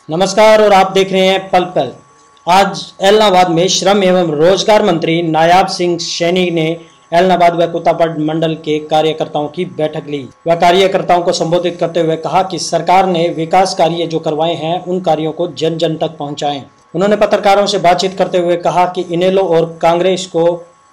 नमस्कार और आप देख रहे हैं पल पल। आज एलनाबाद में श्रम एवं रोजगार मंत्री नायाब सिंह सैनी ने एलनाबाद व कुतापड़ मंडल के कार्यकर्ताओं की बैठक ली। वह कार्यकर्ताओं को संबोधित करते हुए कहा कि सरकार ने विकास कार्य जो करवाए हैं उन कार्यों को जन जन तक पहुंचाएं। उन्होंने पत्रकारों से बातचीत करते हुए कहा कि इनेलो और कांग्रेस को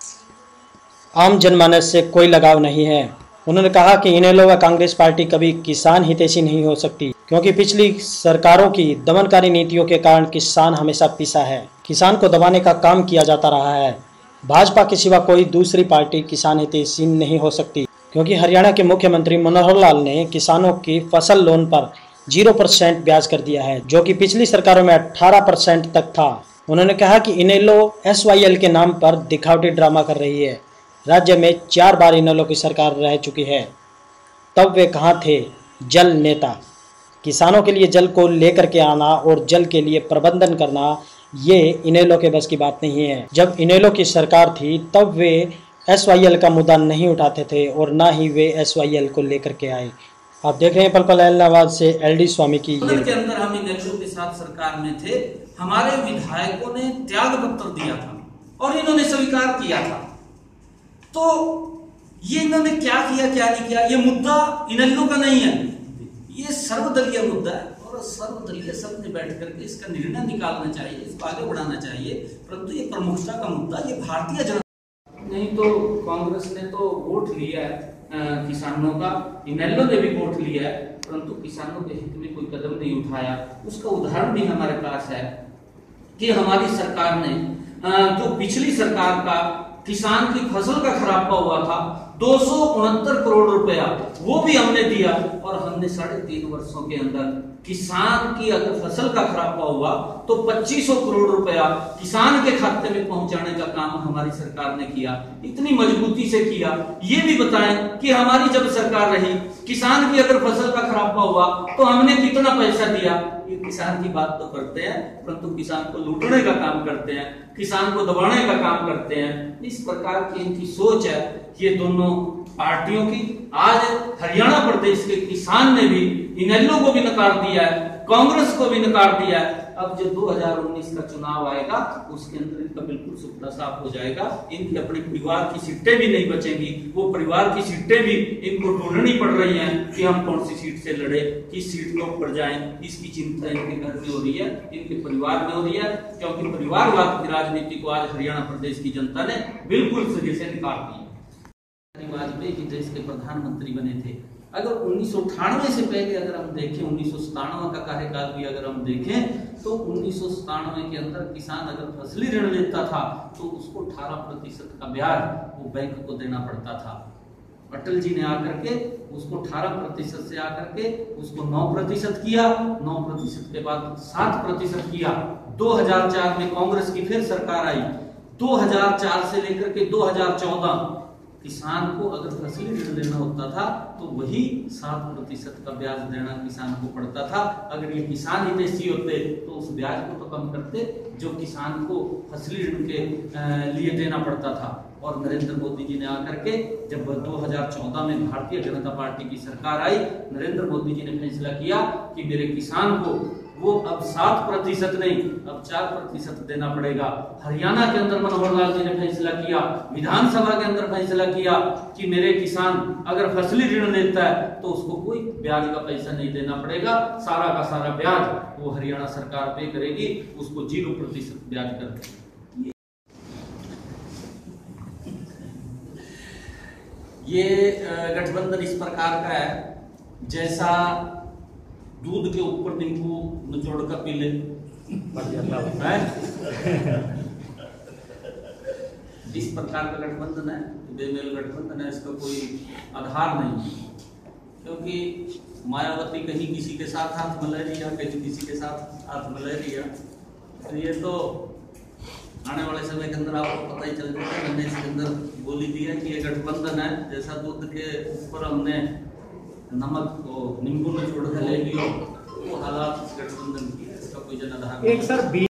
आम जनमानस से कोई लगाव नहीं है। उन्होंने कहा कि इनेलो व कांग्रेस पार्टी कभी किसान हितैषी नहीं हो सकती, क्योंकि पिछली सरकारों की दमनकारी नीतियों के कारण किसान हमेशा पिसा है। किसान को दबाने का काम किया जाता रहा है। भाजपा के सिवा कोई दूसरी पार्टी किसान हितैषी नहीं हो सकती, क्योंकि हरियाणा के मुख्यमंत्री मनोहर लाल ने किसानों की फसल लोन पर 0% ब्याज कर दिया है, जो कि पिछली सरकारों में 18% तक था। उन्होंने कहा कि इनेलो SYL के नाम पर दिखावटी ड्रामा कर रही है। राज्य में 4 बार इनेलो की सरकार रह चुकी है, तब वे कहाँ थे जल नेता। किसानों के लिए जल को लेकर के आना और जल के लिए प्रबंधन करना ये इनेलो के बस की बात नहीं है। जब इनेलो की सरकार थी तब वे SYL का मुद्दा नहीं उठाते थे और ना ही वे SYL को लेकर के आए। आप देख रहे हैं पल पल एलनाबाद से LD स्वामी की के अंदर हम इनेलो के साथ सरकार में थे। हमारे विधायकों ने त्याग पत्र दिया था और इन्होंने स्वीकार किया था। तो ये इन्होंने क्या किया क्या नहीं किया, ये मुद्दा इनेलो का नहीं है, ये सर्वदलीय मुद्दा है और सर्वदलीय सबने बैठ करके इसका निर्णय निकालना चाहिए, इसको आगे बढ़ाना चाहिए। परंतु ये प्रमुखता का मुद्दा ये भारतीय जनता नहीं, तो कांग्रेस ने तो वोट लिया है किसानों का, इनेलो ने भी वोट लिया है, परंतु किसानों के हित में कोई कदम नहीं उठाया। उसका उदाहरण भी हमारे पास है कि हमारी सरकार ने जो पिछली सरकार का किसान की फसल का खराबा हुआ था 269 करोड़ रुपया, वो भी हमने दिया और हमने 3.5 वर्षों के अंदर किसान की अगर फसल का खराबा हुआ तो 2500 करोड़ रुपया किसान के खाते में पहुंचाने का काम हमारी सरकार ने किया। इतनी मजबूती से किया। ये भी बताएं कि हमारी जब सरकार रही, किसान की अगर फसल का खराबा हुआ तो हमने कितना पैसा दिया। ये किसान की बात तो करते हैं, परंतु किसान को लूटने का काम करते हैं, किसान को दबाने का काम करते हैं। इस प्रकार की इनकी सोच है ये दोनों पार्टियों की। आज हरियाणा प्रदेश के किसान ने भी इनेलो को भी नकार दिया है, कांग्रेस को भी नकार दिया है। अब जो 2019 का चुनाव आएगा उसके अंदर इनका बिल्कुल सुपड़ा साफ हो जाएगा। इनकी अपने परिवार की सीटें भी नहीं बचेंगी। वो परिवार की सीटें भी इनको ढूंढनी पड़ रही हैं कि हम कौन सी सीट से लड़े, किस सीट के ऊपर जाएं। इसकी चिंता इनके घर में हो रही है, इनके परिवार में हो रही है, क्योंकि परिवारवाद की राजनीति को आज हरियाणा प्रदेश की जनता ने बिल्कुल सिरे से निकाल दी। वाजपेयी जी देश के प्रधानमंत्री बने थे। अगर 1998 से पहले अगर हम देखें, 1997 का कार्यकाल भी अगर हम देखें तो 1997 के अंदर किसान अगर फसली ऋण लेता था तो उसको 18% का ब्याज वो बैंक को देना पड़ता था। अटल जी ने आकर के उसको 18% से आकर के उसको 9% किया, 9% के बाद 7% किया। 2004 में कांग्रेस की फिर सरकार आई। 2004 से लेकर के 2014 किसान को अगर फसली ऋण लेना होता था तो वही 7% का ब्याज देना किसान को पड़ता था। अगर ये किसान हितैषी होते तो उस ब्याज को तो कम करते जो किसान को फसली ऋण के लिए देना पड़ता था। और नरेंद्र मोदी जी ने आकर के जब 2014 में भारतीय जनता पार्टी की सरकार आई, नरेंद्र मोदी जी ने फैसला किया कि मेरे किसान को वो अब 7% नहीं अब 4% देना पड़ेगा। हरियाणा के अंदर मनोहर लाल जी ने फैसला किया, विधानसभा के अंदर फैसला किया कि मेरे किसान अगर फसली ऋण लेता है तो उसको कोई ब्याज का पैसा नहीं देना पड़ेगा, सारा का सारा ब्याज वो हरियाणा सरकार पे करेगी, उसको 0% ब्याज कर देगी। ये गठबंधन इस प्रकार का है जैसा दूध के ऊपर नींबू निचोड़ कर पी ले। इस प्रकार का गठबंधन है, बेमेल गठबंधन है, इसका कोई आधार नहीं। क्योंकि मायावती कहीं किसी के साथ हाथ मिला रही है, कहीं किसी के साथ हाथ मिला रही है। तो ये तो आने वाले समय के अंदर आपको पता ही चल जाएगा। मैंने इसके अंदर बोली दी है कि ये गठबंधन है जैसा दूध के ऊपर हमने नमक को नींबू में छोड़ कर ले लियो, वो हालात गठबंधन की, इसका कोई जनाधार नहीं।